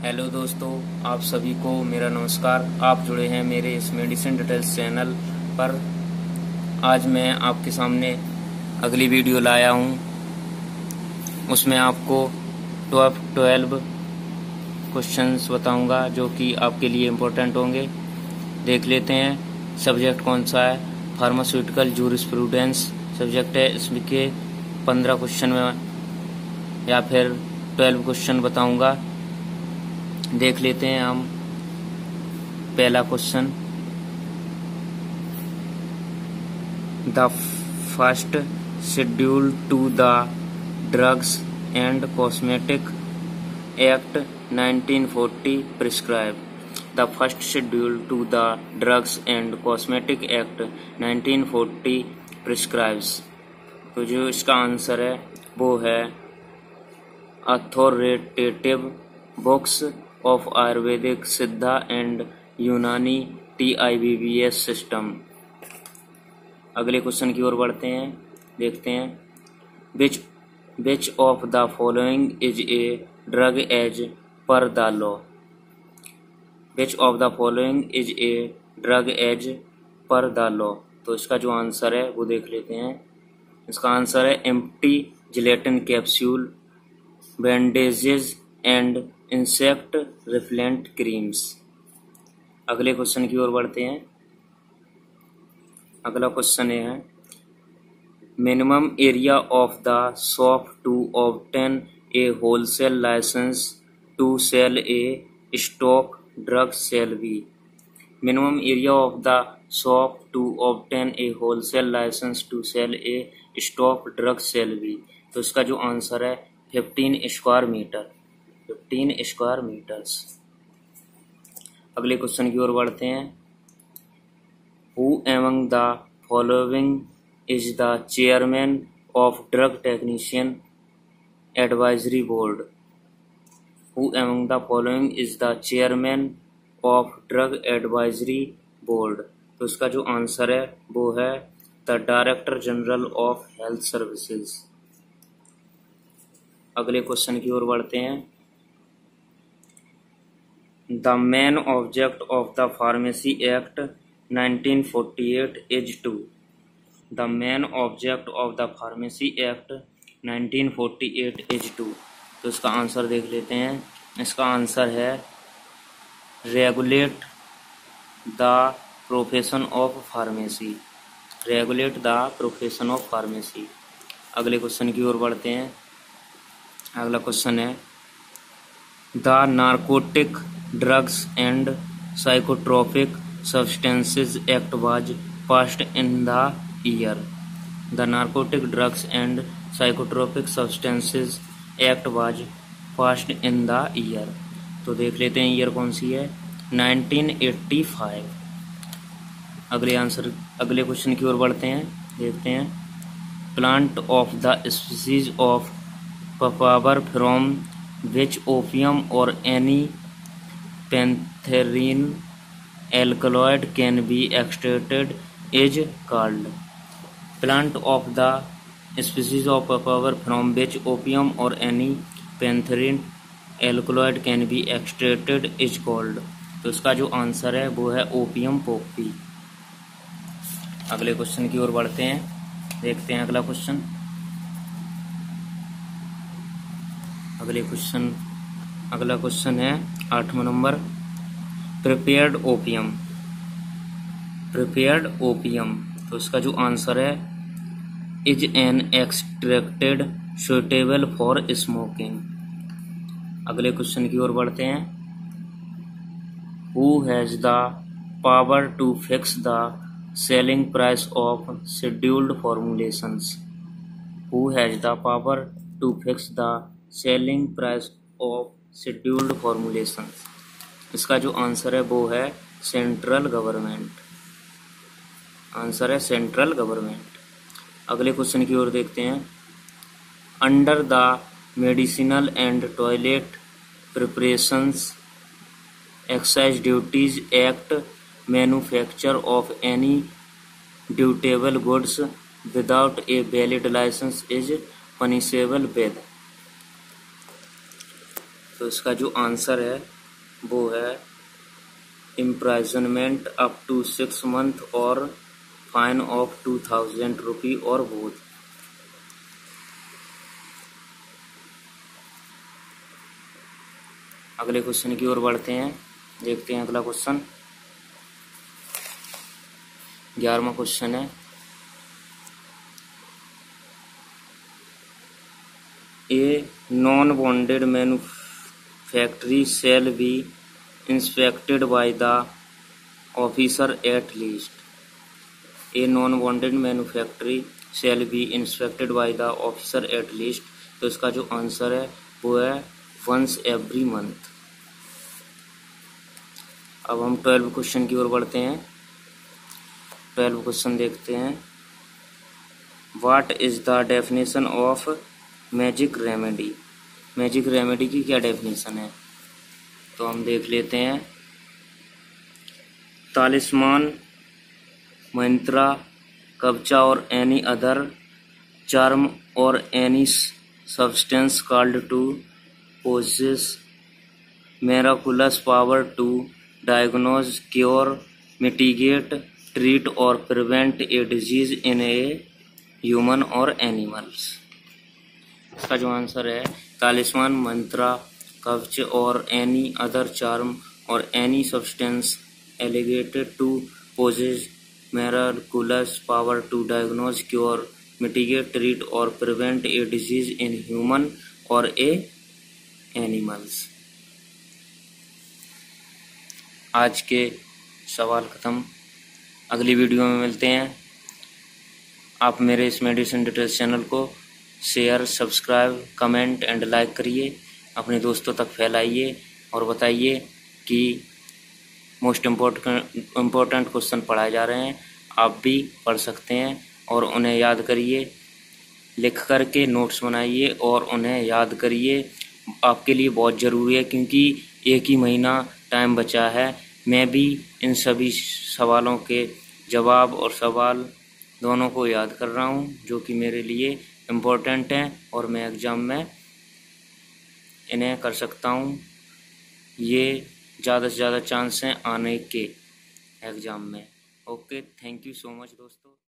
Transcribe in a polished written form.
Hello दोस्तों, आप सभी को मेरा नमस्कार। आप जुड़े हैं मेरे इस मेडिसिन डिटेल्स चैनल पर। आज मैं आपके सामने अगली वीडियो लाया हूं। उसमें आपको 12 क्वेश्चंस बताऊंगा जो कि आपके लिए इम्पोर्टेंट होंगे। देख लेते हैं सब्जेक्ट कौन सा है। फार्मास्यूटिकल जूरिस्प्रूडेंस सब्जेक्ट है। इसके 15 क्वेश्चन में या फिर 12 क्वेश्चन बताऊंगा। देख लेते हैं हम पहला question. The first schedule to the drugs and cosmetic act 1940 prescribe. The first schedule to the drugs and cosmetic act 1940 prescribes. तो जो इसका आंसर है वो है अथॉरिटेटिव बुक्स ऑफ आयुर्वेदिक सिद्धा एंड यूनानी TIBBS सिस्टम। अगले क्वेश्चन की ओर बढ़ते हैं, देखते हैं। Which of the following is a drug as per the law. Which of the following is a drug as per the law. तो इसका जो आंसर है वो देख लेते हैं। इसका आंसर है empty gelatin capsule, bandages and insect repellent creams. अगले क्वेश्चन की ओर बढ़ते हैं। अगला क्वेश्चन है minimum area of the shop to obtain a wholesale licence to sell a stock drug sale B. Minimum area of the shop to obtain a wholesale licence to sell a stock drug sale B. तो इसका जो answer है 15 square metre. 15 square metres. अगले question की ओर बढ़ते हैं। Who among the following is the chairman of drug technician advisory board. Who among the following is the chairman of drug advisory board. तो इसका जो आंसर है वो है the director general of health services. अगले क्वेश्चन की ओर बढ़ते हैं। The main object of the pharmacy act 1948 is to. The main object of the pharmacy act 1948 is to. तो इसका आंसर देख लेते हैं। इसका आंसर है regulate the profession of pharmacy. Regulate the profession of pharmacy. अगले क्वेश्चन की ओर बढ़ते हैं। अगला क्वेश्चन है the narcotic drugs and psychotropic substances act was passed in the year. The narcotic drugs and psychotropic substances act was passed in the year. तो देख लेते हैं ईयर कौन सी है, 1985। अगले क्वेश्चन की ओर बढ़ते हैं, देखते हैं। Plant of the species of papaver from which opium or any pantherine alkaloid can be extracted is called. Plant of the species of papaver from which opium or any pantherine alkaloid can be extracted is called. तो इसका जो answer है वो है opium Poppy. अगले question की ओर बढ़ते हैं, देखते हैं अगला क्वेश्चन। अगला क्वेश्चन है 8वां number. Prepared opium. Prepared opium. तो इसका जो आंसर है is an extracted suitable for smoking. अगले क्वेश्चन की ओर बढ़ते हैं। Who has the power to fix the selling price of scheduled formulations. Who has the power to fix the selling price of scheduled formulations. इसका जो answer है वो है सेंट्रल गवर्नमेंट। आंसर है सेंट्रल गवर्नमेंट। अगले क्वेश्चन की ओर देखते हैं। Under the medicinal and toilet preparations excise duties act manufacture of any dutiable goods without a valid licence is punishable with. तो इसका जो आंसर है वो है imprisonment up to 6 months or fine of 2000 rupee or both. अगले question की ओर बढ़ते हैं। देखते हैं अगला क्वेश्चन। 11वां क्वेश्चन है, a non bonded manufactory shall be inspected by the officer at least. A non bonded manufactory shall be inspected by the officer at least. तो इसका जो आंसर है वो है वंस एवरी मंथ। अब हम 12 क्वेश्चन की ओर बढ़ते हैं। 12 क्वेश्चन देखते हैं। What is the definition of magic remedy. Magic remedy की क्या डेफिनेशन है, तो हम देख लेते हैं। तालिस्मान, mantra, kavacha or any other charm or any substance called to possess miraculous power to diagnose, cure, mitigate, treat or prevent a disease in a human or animals। इसका जो आंसर है तालिस्मान, mantra, kavach or any other charm or any substance alleged to possess miraculous power to diagnose, cure, mitigate, treat or prevent a disease in human or a animals. आज के सवाल खत्म। अगली video में मिलते हैं। आप मेरे इस मेडिसिन डिटेल्स चैनल को share, subscribe, comment and like करिए, अपने दोस्तों तक फैलाइए और बताइए कि मोस्ट इम्पोर्टेंट क्वेश्चन पढ़ाए जा रहे हैं। आप भी पढ़ सकते हैं और उन्हें याद करिए, लिख करके नोट्स बनाइए और उन्हें याद करिए। आपके लिए बहुत ज़रूरी है क्योंकि एक ही महीना टाइम बचा है। मैं भी इन सभी सवालों के जवाब और सवाल दोनों को याद कर रहा हूँ, जो कि मेरे लिए इम्पोर्टेंट हैं और मैं एग्ज़ाम में इन्हें कर सकता हूँ। ये ज़्यादा से ज़्यादा चांस हैं आने के एग्ज़ाम में। Okay, thank you so much दोस्तों।